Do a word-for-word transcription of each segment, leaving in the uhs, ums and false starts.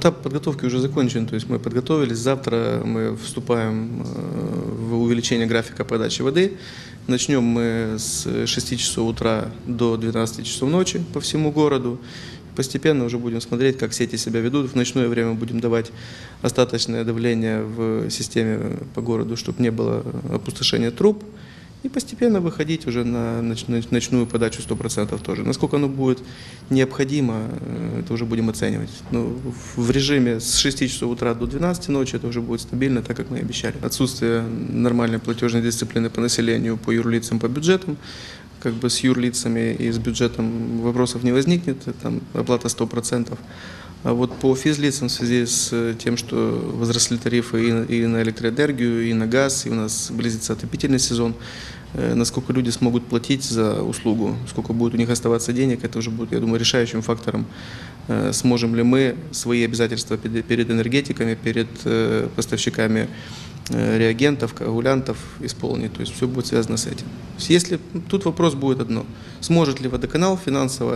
этап подготовки уже закончен, то есть мы подготовились. Завтра мы вступаем в увеличение графика подачи воды. Начнем мы с шести часов утра до двенадцати часов ночи по всему городу. Постепенно уже будем смотреть, как сети себя ведут. В ночное время будем давать остаточное давление в системе по городу, чтобы не было опустошения труб. И постепенно выходить уже на ночную подачу сто процентов тоже. Насколько оно будет необходимо, это уже будем оценивать. Но в режиме с шести часов утра до двенадцати ночи это уже будет стабильно, так как мы и обещали. Отсутствие нормальной платежной дисциплины по населению, по юрлицам, по бюджетам. Как бы с юрлицами и с бюджетом вопросов не возникнет, там оплата сто процентов. А вот по физлицам в связи с тем, что возросли тарифы и на электроэнергию, и на газ, и у нас близится отопительный сезон, насколько люди смогут платить за услугу, сколько будет у них оставаться денег, это уже будет, я думаю, решающим фактором, сможем ли мы свои обязательства перед энергетиками, перед поставщиками реагентов, коагулянтов исполнить. То есть все будет связано с этим. Если тут вопрос будет одно: сможет ли водоканал финансово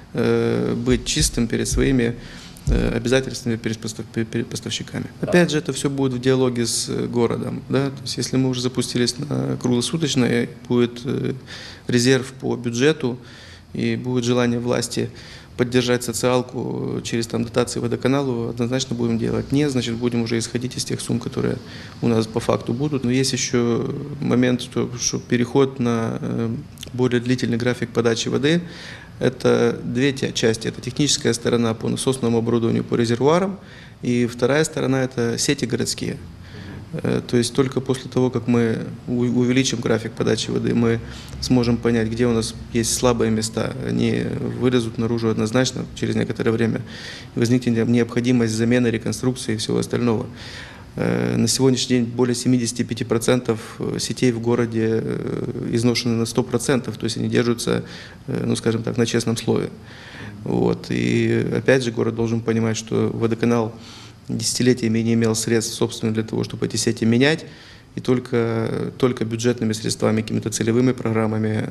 э, быть чистым перед своими э, обязательствами перед, постав, перед поставщиками. Опять же, это все будет в диалоге с городом. Да? То есть, если мы уже запустились на круглосуточное, будет э, резерв по бюджету и будет желание власти поддержать социалку через там, дотации водоканалу, однозначно будем делать. Нет, значит, будем уже исходить из тех сумм, которые у нас по факту будут. Но есть еще момент, что, что переход на более длительный график подачи воды. Это две части. Это техническая сторона по насосному оборудованию, по резервуарам. И вторая сторона – это сети городские. То есть только после того, как мы увеличим график подачи воды, мы сможем понять, где у нас есть слабые места. Они вылезут наружу однозначно через некоторое время. Возникнет необходимость замены, реконструкции и всего остального. На сегодняшний день более семидесяти пяти процентов сетей в городе изношены на сто процентов, то есть они держатся, ну скажем так, на честном слове. Вот. И опять же город должен понимать, что водоканал десятилетиями не имел средств, собственно, для того, чтобы эти сети менять, и только, только бюджетными средствами, какими-то целевыми программами,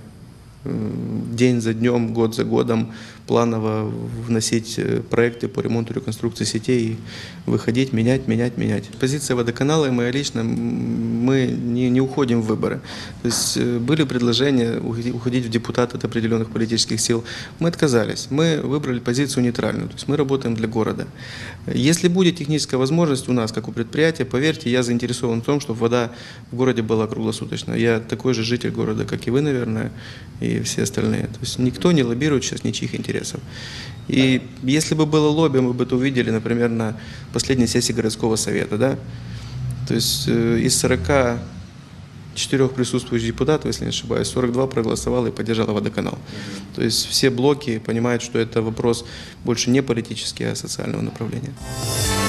день за днем, год за годом планово вносить проекты по ремонту, реконструкции сетей и выходить, менять, менять, менять. Позиция водоканала и моя лично, мы не, не уходим в выборы. То есть были предложения уходить в депутаты от определенных политических сил. Мы отказались. Мы выбрали позицию нейтральную. То есть мы работаем для города. Если будет техническая возможность у нас, как у предприятия, поверьте, я заинтересован в том, чтобы вода в городе была круглосуточно. Я такой же житель города, как и вы, наверное, и все остальные. То есть никто не лоббирует сейчас ничьих интересов. И если бы было лобби, мы бы это увидели, например, на последней сессии городского совета. Да? То есть э, из сорока четырёх присутствующих депутатов, если не ошибаюсь, сорок два проголосовало и поддержало водоканал. То есть все блоки понимают, что это вопрос больше не политический, а социального направления.